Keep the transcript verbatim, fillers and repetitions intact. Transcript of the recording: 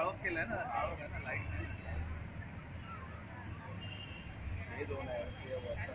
काळोख केलाय ना, काळोख आहे ना, लाईट नाही. हे दोन आहे